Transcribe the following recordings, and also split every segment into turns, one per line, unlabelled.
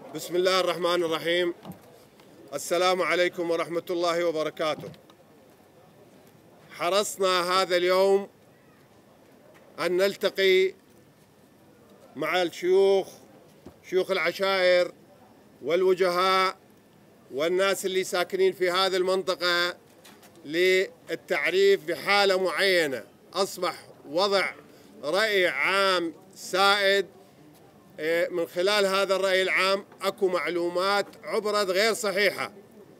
بسم الله الرحمن الرحيم. السلام عليكم ورحمة الله وبركاته. حرصنا هذا اليوم أن نلتقي مع شيوخ العشائر والوجهاء والناس اللي ساكنين في هذه المنطقة للتعريف بحالة معينة. أصبح وضع رأي عام سائد، من خلال هذا الرأي العام أكو معلومات عبرت غير صحيحة،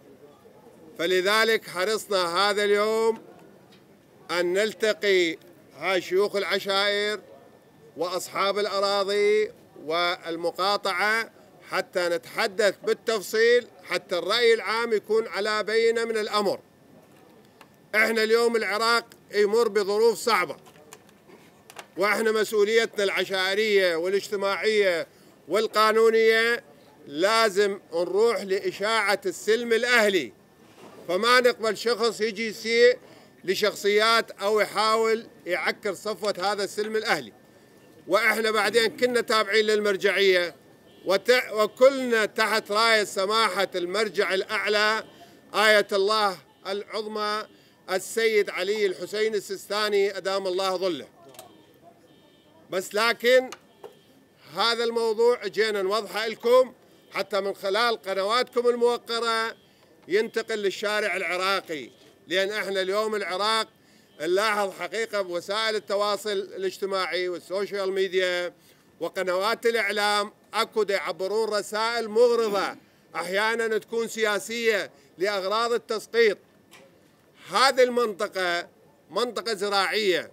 فلذلك حرصنا هذا اليوم أن نلتقي هاي شيوخ العشائر وأصحاب الأراضي والمقاطعة حتى نتحدث بالتفصيل، حتى الرأي العام يكون على بينة من الأمر. احنا اليوم العراق يمر بظروف صعبة، واحنا مسؤوليتنا العشائرية والاجتماعية والقانونية لازم نروح لإشاعة السلم الأهلي، فما نقبل شخص يجي يسيء لشخصيات أو يحاول يعكر صفوة هذا السلم الأهلي. وإحنا بعدين كنا تابعين للمرجعية وكلنا تحت راية سماحة المرجع الأعلى آية الله العظمى السيد علي الحسين السيستاني أدام الله ظله. بس لكن هذا الموضوع جينا نوضحه لكم حتى من خلال قنواتكم الموقرة ينتقل للشارع العراقي، لأن احنا اليوم العراق نلاحظ حقيقة بوسائل التواصل الاجتماعي والسوشيال ميديا وقنوات الإعلام أكو يعبرون رسائل مغرضة أحيانا تكون سياسية لأغراض التسقيط. هذه المنطقة منطقة زراعية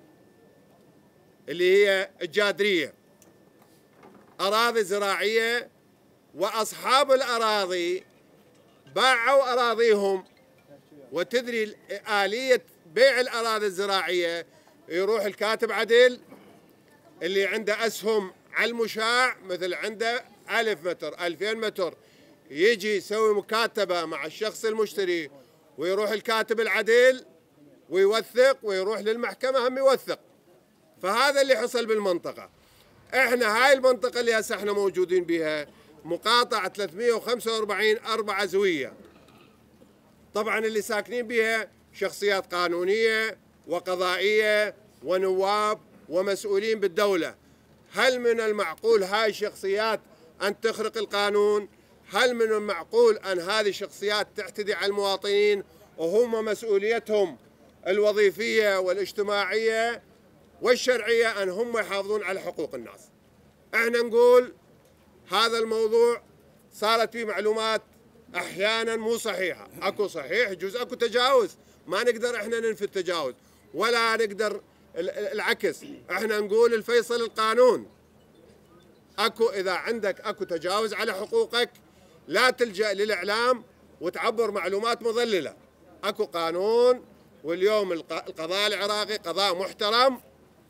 اللي هي الجادرية، أراضي زراعية، وأصحاب الأراضي باعوا أراضيهم. وتدري آلية بيع الأراضي الزراعية، يروح الكاتب عدل اللي عنده أسهم على المشاع مثل عنده 1000 متر 2000 متر، يجي يسوي مكاتبة مع الشخص المشتري، ويروح الكاتب العدل ويوثق ويروح للمحكمة هم يوثق. فهذا اللي حصل بالمنطقة. احنا هاي المنطقة اللي هسه احنا موجودين بها مقاطعة 345 4 زوية، طبعا اللي ساكنين بها شخصيات قانونية وقضائية ونواب ومسؤولين بالدولة. هل من المعقول هاي الشخصيات أن تخرق القانون؟ هل من المعقول أن هذه الشخصيات تعتدي على المواطنين وهم مسؤوليتهم الوظيفية والاجتماعية والشرعية أن هم يحافظون على حقوق الناس؟ احنا نقول هذا الموضوع صارت فيه معلومات احيانا مو صحيحة، اكو صحيح جزء اكو تجاوز، ما نقدر احنا ننفي التجاوز ولا نقدر العكس. احنا نقول الفيصل القانون. اكو اذا عندك اكو تجاوز على حقوقك لا تلجأ للإعلام وتعبر معلومات مضللة. اكو قانون، واليوم القضاء العراقي قضاء محترم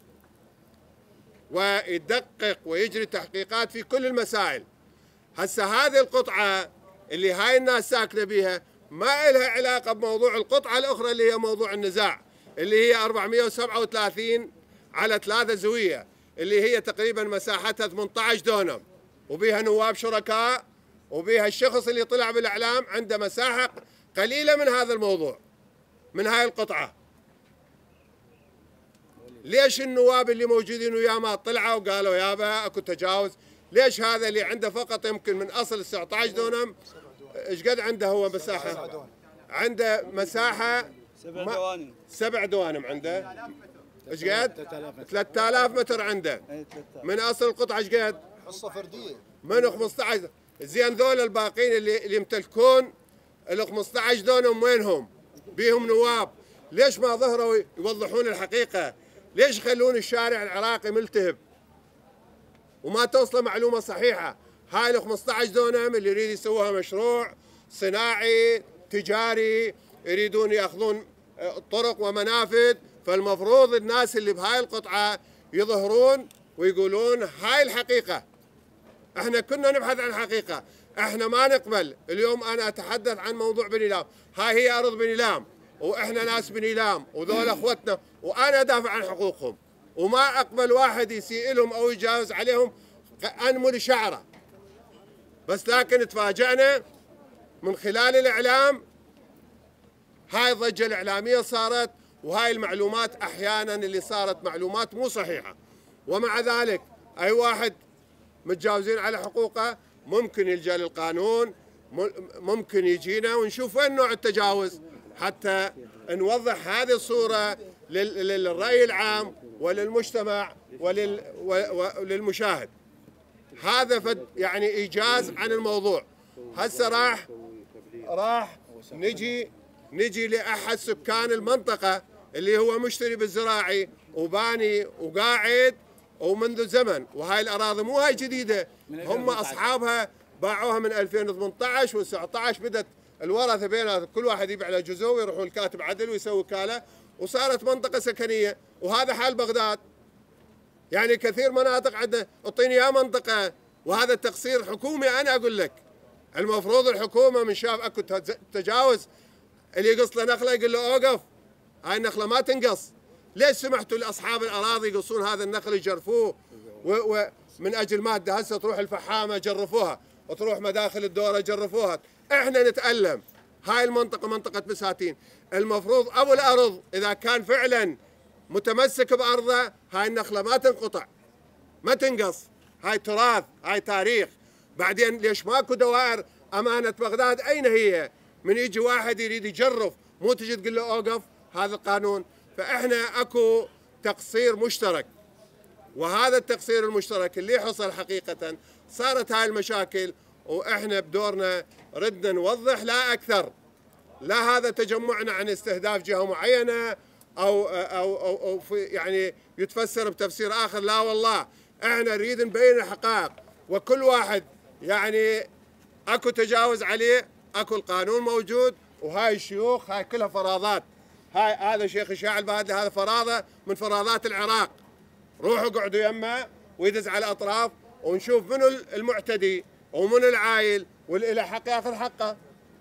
ويدقق ويجري تحقيقات في كل المسائل. هسه هذه القطعة اللي هاي الناس ساكنة بيها ما إلها علاقة بموضوع القطعة الأخرى اللي هي موضوع النزاع، اللي هي 437 على 3 زوية، اللي هي تقريبا مساحتها 18 دونم، وبيها نواب شركاء، وبيها الشخص اللي طلع بالإعلام عنده مساحة قليلة من هذا الموضوع، من هاي القطعة. ليش النواب اللي موجودين وياه ما طلعوا وقالوا يابا اكو تجاوز؟ ليش هذا اللي عنده فقط يمكن من اصل 19 دونم ايش قد عنده هو مساحه؟ عنده مساحه 7 دوانم عنده. ايش قد؟ 3000 متر عنده. من اصل القطعه ايش قد؟
حصه فرديه
من 15. زين ذول الباقين اللي يمتلكون ال 15 دونم وينهم؟ بيهم نواب. ليش ما ظهروا يوضحون الحقيقه؟ ليش يخلون الشارع العراقي ملتهب وما توصل معلومة صحيحة؟ هاي ال 15 دونم اللي يريد يسووها مشروع صناعي تجاري، يريدون ياخذون طرق ومنافذ، فالمفروض الناس اللي بهاي القطعة يظهرون ويقولون هاي الحقيقة. احنا كنا نبحث عن الحقيقة، احنا ما نقبل. اليوم انا اتحدث عن موضوع بني لام، هاي هي ارض بني لام واحنا ناس بني لام وذول اخوتنا، وانا ادافع عن حقوقهم، وما اقبل واحد يسيء لهم او يجاوز عليهم انمل شعره. بس لكن تفاجأنا من خلال الإعلام. هاي الضجة الإعلامية صارت، وهاي المعلومات أحيانا اللي صارت معلومات مو صحيحة، ومع ذلك أي واحد متجاوزين على حقوقه ممكن يلجأ للقانون، ممكن يجينا ونشوف وين نوع التجاوز حتى نوضح هذه الصورة للرأي العام وللمجتمع وللمشاهد. هذا يعني إيجاز عن الموضوع. هسه راح نجي لأحد سكان المنطقة اللي هو مشتري بالزراعي وباني وقاعد ومنذ زمن، وهاي الأراضي مو هاي جديدة، هم أصحابها باعوها من 2018 و19 بدت الورثة بينها كل واحد يبيع له جزء ويروحوا الكاتب عدل ويسوي وكالة وصارت منطقة سكنية. وهذا حال بغداد، يعني كثير مناطق عندنا اعطيني يا منطقة، وهذا تقصير حكومي. أنا أقول لك المفروض الحكومة من شاف أكو تجاوز اللي يقص له نخلة يقول له أوقف، هاي النخلة ما تنقص. ليش سمحتوا لأصحاب الأراضي يقصون هذا النخل يجرفوه ومن أجل مادة؟ هسه تروح الفحامة جرفوها وتروح مداخل الدورة جرفوها. احنا نتألم. هاي المنطقة منطقة بساتين، المفروض أبو الأرض إذا كان فعلا متمسك بأرضه هاي النخلة ما تنقطع ما تنقص، هاي تراث هاي تاريخ. بعدين ليش ماكو دوائر أمانة بغداد؟ أين هي؟ من يجي واحد يريد يجرف مو تجي تقول له أوقف، هذا القانون. فإحنا أكو تقصير مشترك، وهذا التقصير المشترك اللي حصل حقيقة صارت هاي المشاكل، وإحنا بدورنا ردنا نوضح لا أكثر. لا هذا تجمعنا عن استهداف جهة معينة أو يعني يتفسر بتفسير آخر، لا والله إحنا نريد نبين الحقائق. وكل واحد يعني أكو تجاوز عليه، أكو القانون موجود، وهاي الشيوخ هاي كلها فراضات. هذا شيخ الشاعل هذا فراضة من فراضات العراق. روحوا قعدوا يمه ويدز على الأطراف ونشوف منو المعتدي ومنو العايل واللي له حق ياخذ حقه.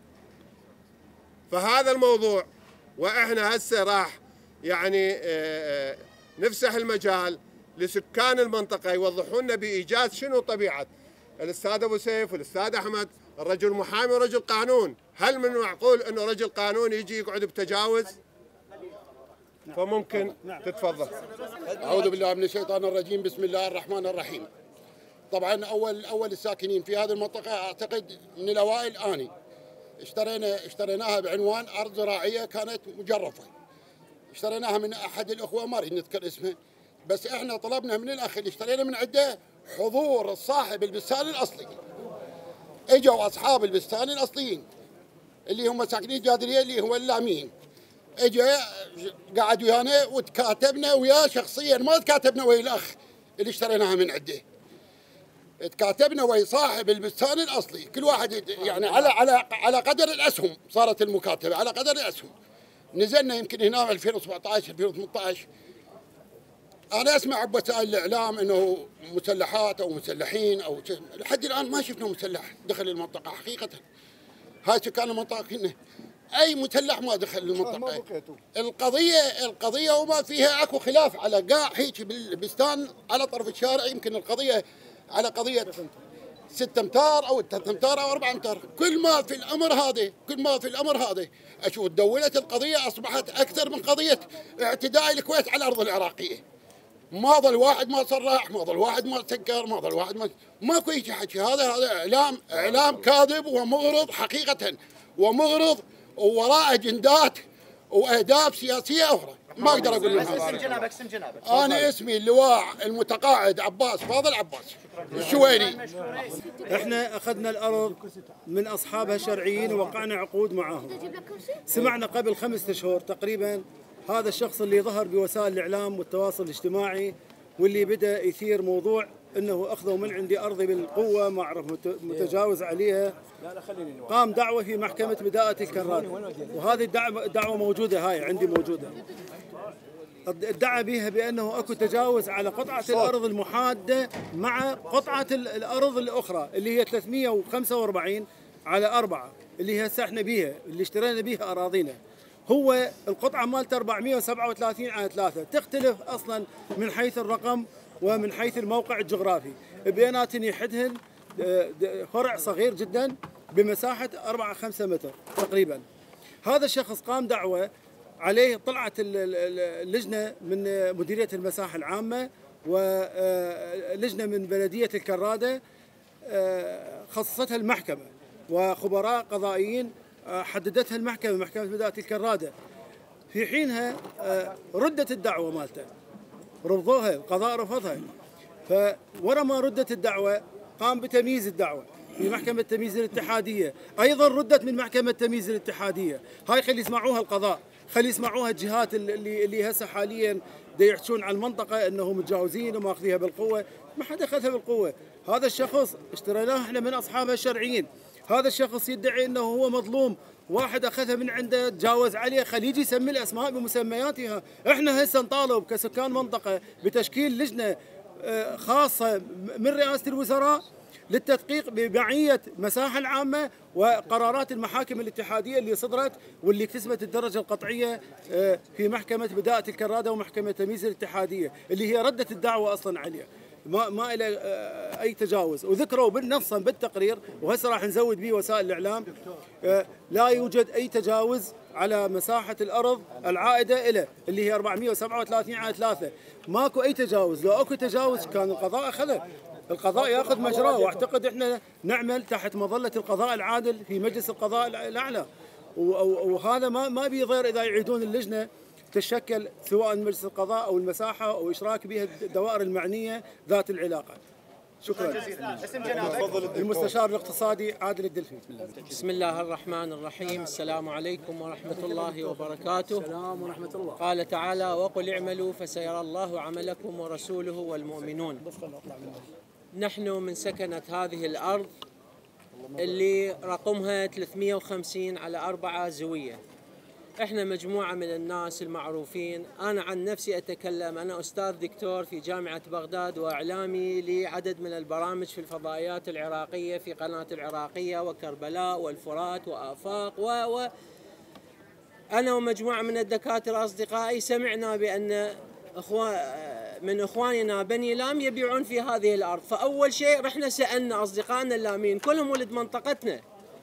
فهذا الموضوع، واحنا هسه راح يعني نفسح المجال لسكان المنطقة يوضحوا لنا بإيجاز شنو طبيعة الأستاذ أبو سيف والأستاذ أحمد، الرجل محامي ورجل قانون. هل من معقول أنه رجل قانون يجي يقعد بتجاوز؟ فممكن تتفضل.
أعوذ بالله من الشيطان الرجيم، بسم الله الرحمن الرحيم. طبعا أول الساكنين في هذه المنطقة أعتقد من الأوائل أني اشتريناها بعنوان أرض زراعية كانت مجرفة. اشتريناها من أحد الأخوة ما أريد نذكر اسمه، بس احنا طلبنا من الأخ اللي اشترينا من عنده حضور صاحب البستان الأصلي. اجوا أصحاب البستان الأصليين اللي هم ساكنين جادرية اللي هو اللامين، اجا قعد ويانا وتكاتبنا وياه شخصيا، ما تكاتبنا ويا الأخ اللي اشتريناها من عنده، تكاتبنا ويا صاحب البستان الأصلي. كل واحد يعني على قدر الأسهم صارت المكاتبة، على قدر الأسهم. نزلنا يمكن هنا 2017 2018. أنا أسمع بوسائل الإعلام إنه مسلحات أو مسلحين أو لحد الآن ما شفنا مسلح دخل المنطقة حقيقة. هاي سكان المنطقة كنا أي مسلح ما دخل المنطقة. القضية وما فيها أكو خلاف على قاع هيك بالبستان على طرف الشارع. يمكن القضية على قضية 6 أمتار أو 3 أمتار أو 4 أمتار. كل ما في الأمر هذا أشوف دولة القضية أصبحت أكثر من قضية اعتداء الكويت على الأرض العراقية. ما ظل واحد ما صرح، ما ظل واحد ما سكر، ما ظل واحد ماكو هيك حكي. هذا إعلام كاذب ومغرض حقيقة، ومغرض ووراء أجندات وأهداف سياسية أخرى. ما أقدر أقول لهم.
اسم جنابك.
أنا اسمي اللواء المتقاعد عباس فاضل عباس الشويني.
احنا أخذنا الأرض من أصحابها الشرعيين ووقعنا عقود معاهم. سمعنا قبل 5 أشهر تقريبا هذا الشخص اللي ظهر بوسائل الإعلام والتواصل الاجتماعي واللي بدأ يثير موضوع أنه أخذوا من عندي أرضي بالقوة ما أعرف متجاوز عليها. قام دعوة في محكمة بداءة الكرادة، وهذه الدعوة موجودة، هاي عندي موجودة. ادعى بها بأنه أكو تجاوز على قطعة الأرض المحادة مع قطعة الأرض الأخرى اللي هي 345 على 4 اللي هسه احنا بيها اللي اشترينا بيها أراضينا. هو القطعة مالته 437 على 3 تختلف أصلا من حيث الرقم ومن حيث الموقع الجغرافي. بيناتن يحدهن فرع صغير جدا بمساحة 4-5 متر تقريبا. هذا الشخص قام دعوة عليه، طلعت اللجنة من مديرية المساحة العامة ولجنة من بلدية الكرادة، خصصتها المحكمة وخبراء قضائيين حددتها المحكمة، محكمة مديرية الكرادة. في حينها ردت الدعوة مالته، رفضوها، القضاء رفضها. فورا ما ردت الدعوة قام بتمييز الدعوة في محكمة تمييز الاتحادية، أيضا ردت من محكمة تمييز الاتحادية. هاي خلي يسمعوها القضاء، خلي يسمعوها الجهات اللي هسه حاليا يحجون عن المنطقة أنه متجاوزين وماخذيها بالقوة. ما حدا أخذها بالقوة. هذا الشخص اشتريناه احنا من أصحابها الشرعيين. هذا الشخص يدعي أنه هو مظلوم، واحد أخذها من عنده تجاوز عليه، خليه يجي يسمي الأسماء بمسمياتها. احنا هسه نطالب كسكان منطقة بتشكيل لجنة خاصة من رئاسة الوزراء للتدقيق بمعية المساحة العامة وقرارات المحاكم الاتحادية اللي صدرت واللي كسبت الدرجة القطعية في محكمة بداءة الكرادة ومحكمة تمييز الاتحادية اللي هي ردت الدعوة أصلا عليه. ما إلى أي تجاوز، وذكروا بالنصا بالتقرير، وهسه راح نزود به وسائل الإعلام، لا يوجد أي تجاوز على مساحة الأرض العائدة إلى اللي هي 437/3. ماكو أي تجاوز. لو أكو تجاوز كان القضاء أخذه، القضاء ياخذ مجراه. واعتقد احنا نعمل تحت مظله القضاء العادل في مجلس القضاء الاعلى، وهذا ما بيضير اذا يعيدون اللجنه تشكل سواء مجلس القضاء او المساحه او اشراك بها الدوائر المعنيه ذات العلاقه. شكرا. المستشار الاقتصادي عادل الدلفي.
بسم الله الرحمن الرحيم. السلام عليكم ورحمة الله وبركاته.
السلام ورحمة الله.
قال تعالى: وقل اعملوا فسيرى الله عملكم ورسوله والمؤمنون. نحن من سكنة هذه الأرض اللي رقمها 350 على 4 زوية. احنا مجموعة من الناس المعروفين. أنا عن نفسي أتكلم، أنا أستاذ دكتور في جامعة بغداد وإعلامي لعدد من البرامج في الفضائيات العراقية في قناة العراقية وكربلاء والفرات وآفاق أنا ومجموعة من الدكاترة أصدقائي سمعنا بأن من إخواننا بني لام يبيعون في هذه الأرض. فأول شيء رحنا سألنا أصدقائنا اللامين، كلهم ولد منطقتنا،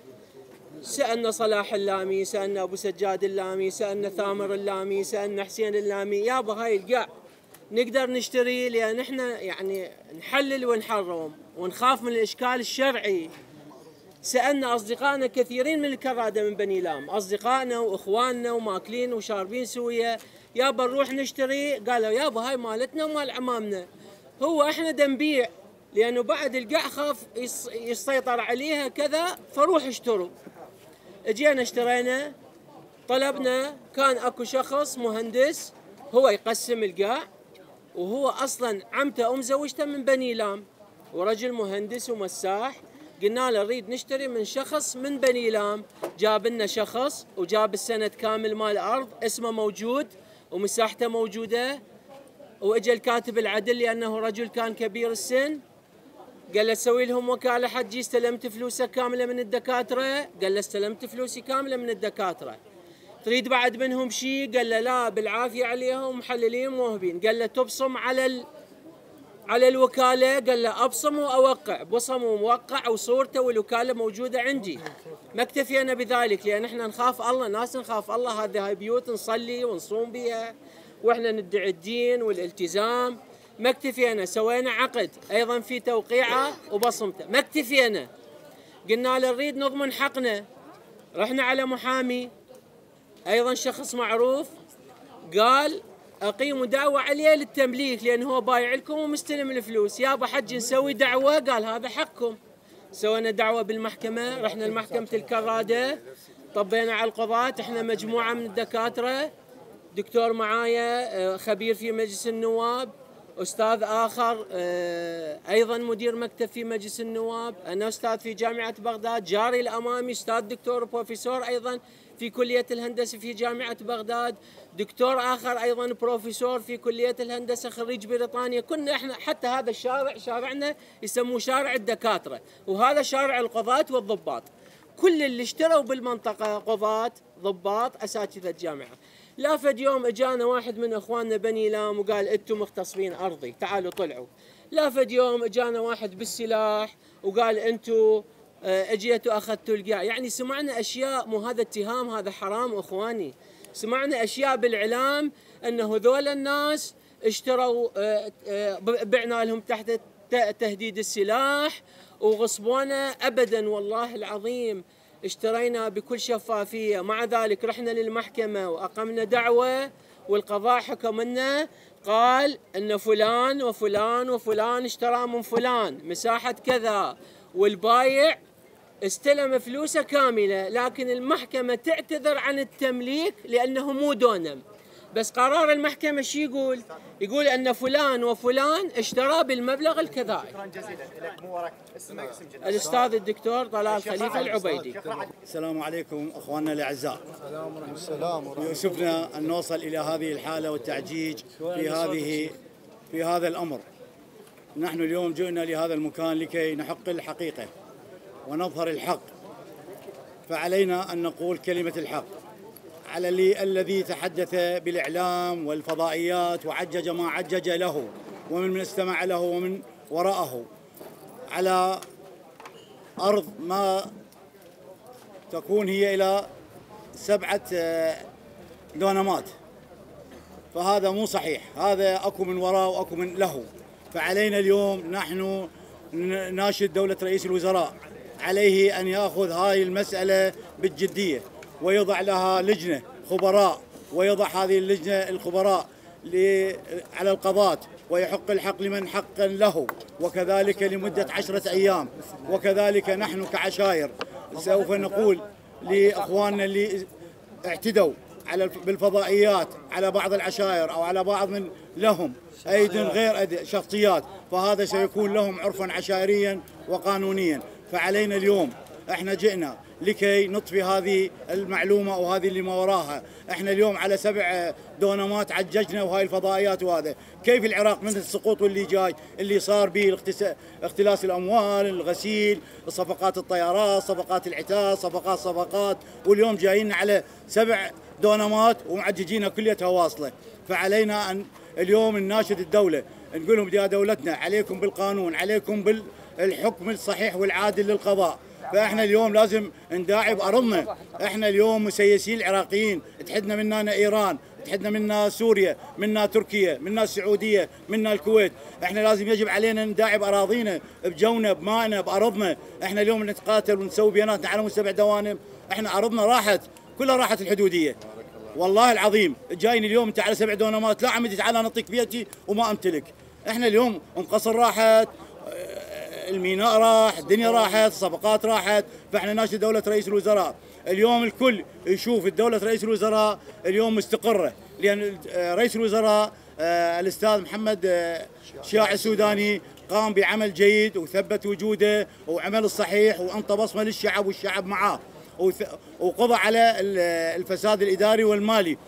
سألنا صلاح اللامي، سألنا أبو سجاد اللامي، سألنا ثامر اللامي، سألنا حسين اللامي. يابا هاي القاع نقدر نشتري، لأن احنا يعني نحلل ونحرم ونخاف من الإشكال الشرعي. سألنا أصدقائنا كثيرين من الكرادة من بني لام، أصدقائنا وإخواننا وماكلين وشاربين سوية، يابا نروح نشتري. قالوا يابا هاي مالتنا ومال عمامنا، هو احنا دنبيع لأنه بعد القاع خاف يسيطر عليها كذا، فروح اشتروا. اجينا اشترينا، طلبنا، كان اكو شخص مهندس هو يقسم القاع، وهو اصلا عمته زوجته من بني لام ورجل مهندس ومساح. قلنا له نريد نشتري من شخص من بني لام، جاب لنا شخص وجاب السند كامل مال الارض، اسمه موجود ومساحته موجوده، واجى الكاتب العدل لانه رجل كان كبير السن، قال له سوي لهم وكاله حجي، استلمت فلوسك كامله من الدكاتره؟ قال له استلمت فلوسي كامله من الدكاتره. تريد بعد منهم شيء؟ قال له لا بالعافيه عليهم محللين موهبين. قال له تبصم على الوكاله؟ قال له ابصم واوقع. بصم وموقع وصورته والوكاله موجوده عندي. ما اكتفينا بذلك، لان احنا نخاف الله، ناس نخاف الله، هذه بيوت نصلي ونصوم بها واحنا ندعي الدين والالتزام. ما اكتفينا، سوينا عقد ايضا في توقيعه وبصمته. ما اكتفينا، قلنا له نريد نضمن حقنا. رحنا على محامي ايضا شخص معروف، قال اقيموا دعوه عليه للتمليك لانه هو بايع لكم ومستلم الفلوس. يابا حج نسوي دعوه؟ قال هذا حقكم. سوينا دعوه بالمحكمه، رحنا لمحكمه الكراده، طبينا على القضاة. احنا مجموعه من الدكاتره، دكتور معايا خبير في مجلس النواب، أستاذ آخر أيضا مدير مكتب في مجلس النواب، أنا أستاذ في جامعة بغداد، جاري الأمامي أستاذ دكتور بروفيسور أيضا في كلية الهندسة في جامعة بغداد، دكتور آخر أيضا بروفيسور في كلية الهندسة خريج بريطانيا. كنا إحنا حتى هذا الشارع شارعنا يسموه شارع الدكاترة، وهذا شارع القضاة والضباط. كل اللي اشتروا بالمنطقة قضاة ضباط أساتذة جامعة. لا فد يوم اجانا واحد من اخواننا بني لام وقال انتم مغتصبين ارضي، تعالوا طلعوا. لا فد يوم اجانا واحد بالسلاح وقال انتم اجيتوا اخذتوا القاع. يعني سمعنا اشياء، مو هذا اتهام، هذا حرام اخواني. سمعنا اشياء بالاعلام انه ذول الناس اشتروا، بعنا لهم تحت تهديد السلاح وغصبونا. ابدا والله العظيم اشترينا بكل شفافيه. مع ذلك رحنا للمحكمه واقمنا دعوه والقضاء حكم لنا، قال ان فلان وفلان وفلان اشترى من فلان مساحه كذا، والبايع استلم فلوسه كامله، لكن المحكمه تعتذر عن التمليك لانه مو دونم. بس قرار المحكمة شو يقول؟ يقول أن فلان وفلان اشترى بالمبلغ الكذائي. شكرا جزيلا لك. مو وراك اسمك اسم جناب. الأستاذ الدكتور طلال خليفة العبيدي.
السلام عليكم أخواننا الأعزاء. السلام ورحمة الله. يؤسفنا أن نوصل إلى هذه الحالة والتعجيج في هذا الأمر. نحن اليوم جئنا لهذا المكان لكي نحق الحقيقة ونظهر الحق، فعلينا أن نقول كلمة الحق على الذي تحدث بالإعلام والفضائيات وعجج ما عجج له ومن استمع له ومن وراءه على أرض ما تكون هي إلى 7 دونمات. فهذا مو صحيح، هذا أكو من وراء وأكو من له. فعلينا اليوم نحن ناشد دولة رئيس الوزراء عليه أن يأخذ هاي المسألة بالجدية ويضع لها لجنة خبراء، ويضع هذه اللجنة الخبراء على القضاة ويحق الحق لمن حقا له، وكذلك لمدة 10 أيام. وكذلك نحن كعشائر سوف نقول لأخواننا اللي اعتدوا بالفضائيات على بعض العشائر أو على بعض من لهم أيد غير شخصيات، فهذا سيكون لهم عرفا عشائريا وقانونيا. فعلينا اليوم احنا جئنا لكي نطفي هذه المعلومة وهذه اللي ما وراها. احنا اليوم على 7 دونمات عججنا وهاي الفضائيات. وهذا كيف العراق من السقوط واللي جاي اللي صار به اختلاس الأموال، الغسيل، صفقات الطيارات، صفقات العتاد، صفقات، واليوم جايين على 7 دونمات ومعججينها كليتها واصلة. فعلينا أن اليوم نناشد الدولة، نقول لهم يا دولتنا عليكم بالقانون، عليكم بالحكم الصحيح والعادل للقضاء. فاحنا اليوم لازم نداعب ارضنا. احنا اليوم مسيسين العراقيين، تحدنا منا ايران، تحدنا منا سوريا، منا تركيا، منا السعوديه، منا الكويت. احنا لازم يجب علينا نداعب اراضينا بجونا بمائنا بارضنا. احنا اليوم نتقاتل ونسوي بياناتنا على 7 دوانم. احنا ارضنا راحت كلها، راحت الحدوديه. والله العظيم جايني اليوم انت على 7 دونمات، لا عمدي تعال نعطيك بيتي وما امتلك. احنا اليوم القصر راحت، الميناء راح، الدنيا راحت، الصفقات راحت. فاحنا ناشد دولة رئيس الوزراء اليوم الكل يشوف الدولة رئيس الوزراء اليوم مستقرة، لأن رئيس الوزراء الأستاذ محمد شياع السوداني قام بعمل جيد وثبت وجوده وعمل الصحيح وأنطى بصمة للشعب والشعب معاه، وقضى على الفساد الإداري والمالي.